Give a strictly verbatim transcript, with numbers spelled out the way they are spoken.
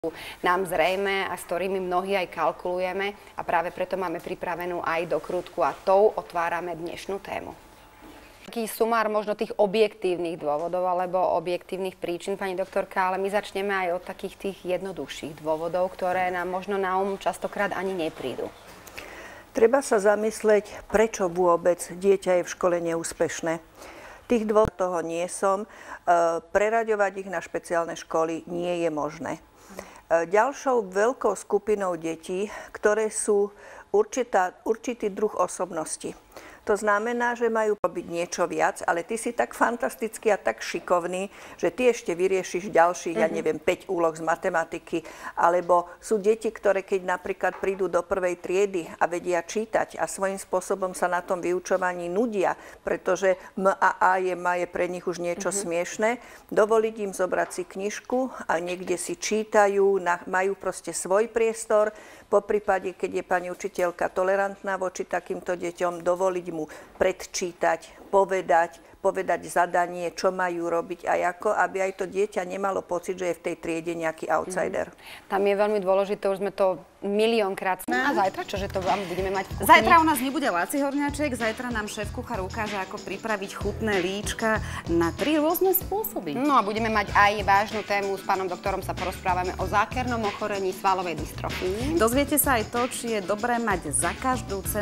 nám zrejme a s ktorými mnohí aj kalkulujeme a práve preto máme pripravenú aj dokrútku a tou otvárame dnešnú tému. Taký sumár možno tých objektívnych dôvodov alebo objektívnych príčin, pani doktorka, ale my začneme aj od takých tých jednoduchších dôvodov, ktoré nám možno na um častokrát ani neprídu. Treba sa zamyslieť, prečo vôbec dieťa je v škole neúspešné. Tých dôvodov toho nie som. Preraďovať ich na špeciálne školy nie je možné. Ďalšou veľkou skupinou detí, ktoré sú určitá, určitý druh osobnosti. To znamená, že majú robiť niečo viac, ale ty si tak fantastický a tak šikovný, že ty ešte vyriešiš ďalších, mm-hmm. ja neviem, päť úloh z matematiky. Alebo sú deti, ktoré keď napríklad prídu do prvej triedy a vedia čítať a svojím spôsobom sa na tom vyučovaní nudia, pretože M a A je, je pre nich už niečo mm-hmm. smiešné, dovoliť im zobrať si knižku a niekde si čítajú, majú proste svoj priestor. Po prípade, keď je pani učiteľka tolerantná voči takýmto deťom, dovoliť mu predčítať, povedať, povedať zadanie, čo majú robiť a ako, aby aj to dieťa nemalo pocit, že je v tej triede nejaký outsider. Mm. Tam je veľmi dôležité, už sme to miliónkrát. A zajtra, čože to vám budeme mať v kuchyni? Zajtra u nás nebude Laci Horňáček, zajtra nám šéf-kuchár ukáže, ako pripraviť chutné líčka na tri rôzne spôsoby. No a budeme mať aj vážnu tému, s pánom doktorom sa porozprávame o zákernom ochorení svalovej dystrofii. Dozviete sa aj to, či je dobré mať za každú cenu